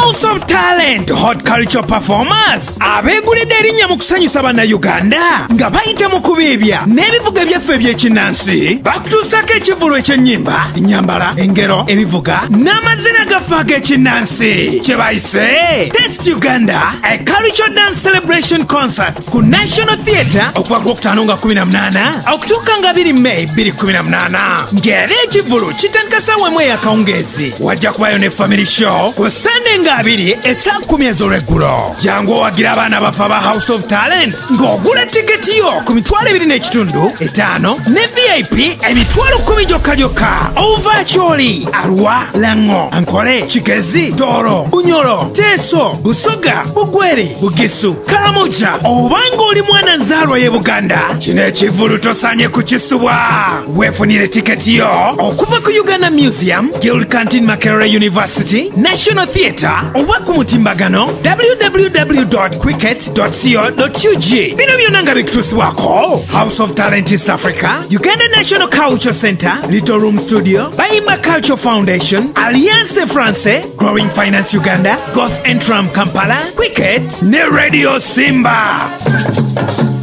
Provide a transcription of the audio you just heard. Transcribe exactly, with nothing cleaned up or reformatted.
House of Talent Hot Culture Performers abeegulidde erinnya mu kusanyusa bannayuganda nga bayita mu kubiibya n'ebivuga byaffe eby'ekinnansi bakutuusako ekivulu eky'ennyimba ennyambala engero ebivuga n'amazina gaffe ag'ekinnansi kye bayise Test Uganda a Cultural Dance Celebration Concert ku National Theatre okuva ku lwokutaano nga kumi na munaana okutuuka nga abiri May bbiri kumi na munaana ng'era ekivulu kitandika ssaawa emu ey'akawungeezi wajja kubayo ne family show ku Sunday nga abiri essaa kumi ez'olweggulo jangu owagira abaana baffe aba House of Talent ng'ogula tiketi yo ku mitwalo ebiri n'ekitundu etaano ne V I P emitwalo kkumi gyokka gyokka ova Choli Arua Lango Ankole Kigezi Tooro Bunyoro Teso Busoga Bugweri Bugisu Karamoja obanga oli mwana nzaalwa y'e Buganda kino ekivulu tosaanye kukisubwa weefunire tiketi yo okuva ku Uganda Museum Guild Canteen Makerere University National Theatre oba ku mutimbagano w w w dot cricket dot co dot u g bino byonna nga bikutuusibwako House of Talent East Africa Uganda National Culture Center Little Room Studio Bayimba Culture Foundation Alliance France Growing Finance Uganda Goth Entram Kampala Cricket ne Radio Simba.